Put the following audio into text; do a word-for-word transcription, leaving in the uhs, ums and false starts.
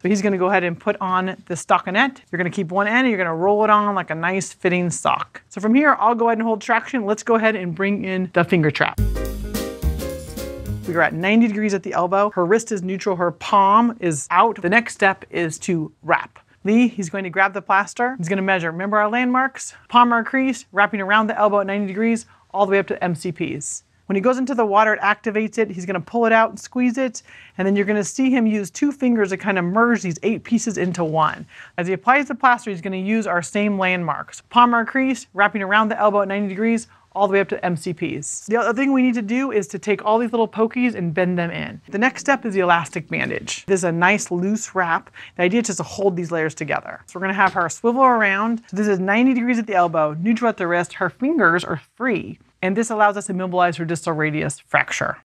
So he's gonna go ahead and put on the stockinette. You're gonna keep one end and you're gonna roll it on like a nice fitting sock. So from here, I'll go ahead and hold traction. Let's go ahead and bring in the finger trap. We are at ninety degrees at the elbow. Her wrist is neutral, her palm is out. The next step is to wrap. Lee, he's going to grab the plaster. He's gonna measure, remember our landmarks? Palmar crease, wrapping around the elbow at ninety degrees, all the way up to M C Ps. When he goes into the water, it activates it. He's gonna pull it out and squeeze it. And then you're gonna see him use two fingers to kind of merge these eight pieces into one. As he applies the plaster, he's gonna use our same landmarks. Palmar crease, wrapping around the elbow at ninety degrees, all the way up to M C Ps. The other thing we need to do is to take all these little pokies and bend them in. The next step is the elastic bandage. This is a nice loose wrap. The idea is just to hold these layers together. So we're gonna have her swivel around. So this is ninety degrees at the elbow, neutral at the wrist. Her fingers are free. And this allows us to immobilize her distal radius fracture.